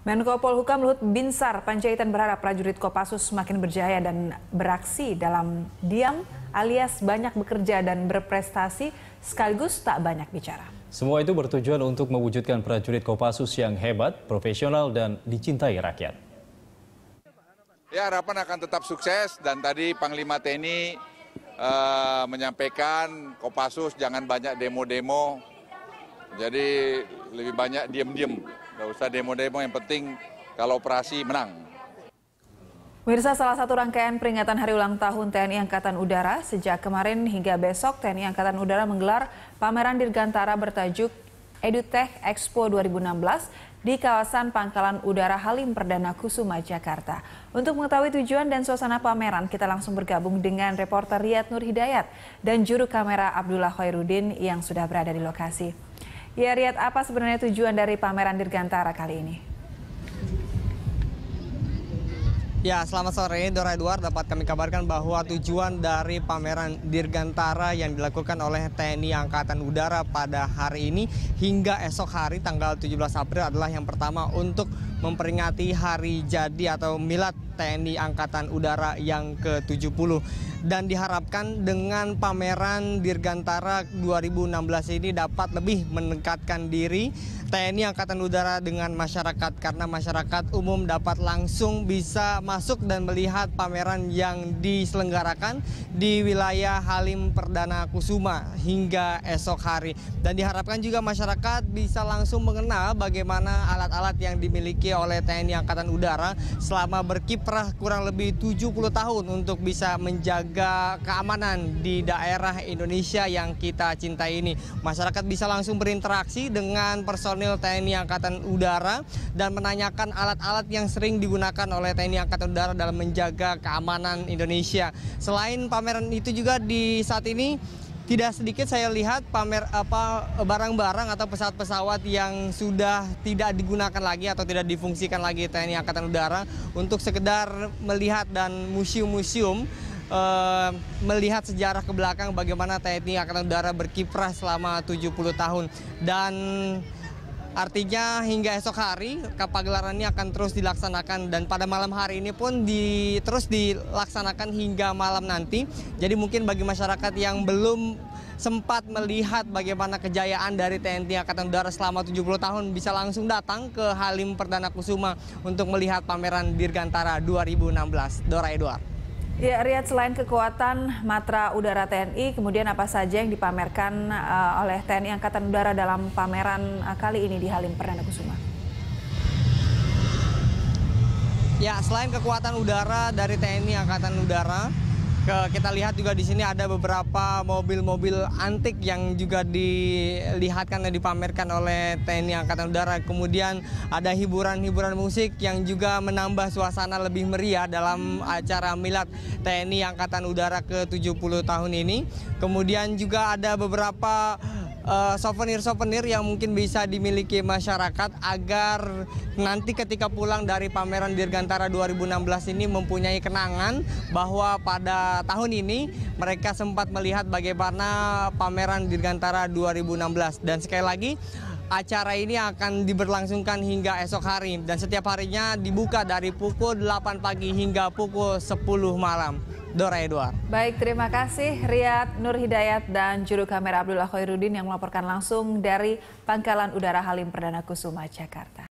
Menko Polhukam Luhut Binsar Panjaitan berharap prajurit Kopassus semakin berjaya dan beraksi dalam diam alias banyak bekerja dan berprestasi sekaligus tak banyak bicara. Semua itu bertujuan untuk mewujudkan prajurit Kopassus yang hebat, profesional dan dicintai rakyat. Ya, harapan akan tetap sukses dan tadi Panglima TNI menyampaikan Kopassus jangan banyak demo-demo, jadi lebih banyak diem-diem. Nggak usah demo-demo, yang penting kalau operasi menang. Pemirsa, salah satu rangkaian peringatan Hari Ulang Tahun TNI Angkatan Udara, sejak kemarin hingga besok TNI Angkatan Udara menggelar pameran dirgantara bertajuk EduTech Expo 2016 di kawasan Pangkalan Udara Halim Perdana Kusuma, Jakarta. Untuk mengetahui tujuan dan suasana pameran, kita langsung bergabung dengan reporter Riyad Nur Hidayat dan juru kamera Abdullah Khairuddin yang sudah berada di lokasi. Ya Riyad, apa sebenarnya tujuan dari pameran dirgantara kali ini? Ya, selamat sore Dora Edward. Dapat kami kabarkan bahwa tujuan dari pameran dirgantara yang dilakukan oleh TNI Angkatan Udara pada hari ini hingga esok hari tanggal 17 April adalah yang pertama untuk memperingati hari jadi atau milad TNI Angkatan Udara yang ke-70. Dan diharapkan dengan pameran dirgantara 2016 ini dapat lebih mendekatkan diri TNI Angkatan Udara dengan masyarakat, karena masyarakat umum dapat langsung bisa masuk dan melihat pameran yang diselenggarakan di wilayah Halim Perdana Kusuma hingga esok hari. Dan diharapkan juga masyarakat bisa langsung mengenal bagaimana alat-alat yang dimiliki oleh TNI Angkatan Udara selama berkiprah kurang lebih 70 tahun untuk bisa menjaga keamanan di daerah Indonesia yang kita cintai ini. Masyarakat bisa langsung berinteraksi dengan personil TNI Angkatan Udara dan menanyakan alat-alat yang sering digunakan oleh TNI Angkatan Udara dalam menjaga keamanan Indonesia. Selain pameran itu juga di saat ini tidak sedikit saya lihat barang-barang atau pesawat-pesawat yang sudah tidak digunakan lagi atau tidak difungsikan lagi TNI Angkatan Udara untuk sekedar melihat dan museum-museum melihat sejarah ke belakang bagaimana TNI Angkatan Udara berkiprah selama 70 tahun. Dan artinya hingga esok hari pagelaran ini akan terus dilaksanakan dan pada malam hari ini pun terus dilaksanakan hingga malam nanti. Jadi mungkin bagi masyarakat yang belum sempat melihat bagaimana kejayaan dari TNI Angkatan Udara selama 70 tahun bisa langsung datang ke Halim Perdana Kusuma untuk melihat pameran Dirgantara 2016. Dora Edward. Ya, Riyad, selain kekuatan matra udara TNI, kemudian apa saja yang dipamerkan oleh TNI Angkatan Udara dalam pameran kali ini di Halim Perdana Kusuma? Ya, selain kekuatan udara dari TNI Angkatan Udara, kita lihat juga di sini ada beberapa mobil-mobil antik yang juga dilihatkan dan dipamerkan oleh TNI Angkatan Udara. Kemudian ada hiburan-hiburan musik yang juga menambah suasana lebih meriah dalam acara milad TNI Angkatan Udara ke-70 tahun ini. Kemudian juga ada beberapa souvenir-souvenir yang mungkin bisa dimiliki masyarakat agar nanti ketika pulang dari pameran Dirgantara 2016 ini mempunyai kenangan bahwa pada tahun ini mereka sempat melihat bagaimana pameran Dirgantara 2016. Dan sekali lagi, acara ini akan diberlangsungkan hingga esok hari dan setiap harinya dibuka dari pukul 8 pagi hingga pukul 10 malam. Dora Edward. Baik, terima kasih Riyad Nur Hidayat dan juru kamera Abdullah Khairuddin yang melaporkan langsung dari Pangkalan Udara Halim Perdana Kusuma, Jakarta.